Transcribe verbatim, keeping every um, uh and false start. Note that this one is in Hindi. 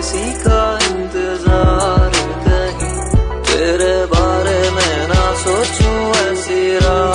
किसी का इंतजार, कहीं तेरे बारे में ना सोचूं ऐसी रात।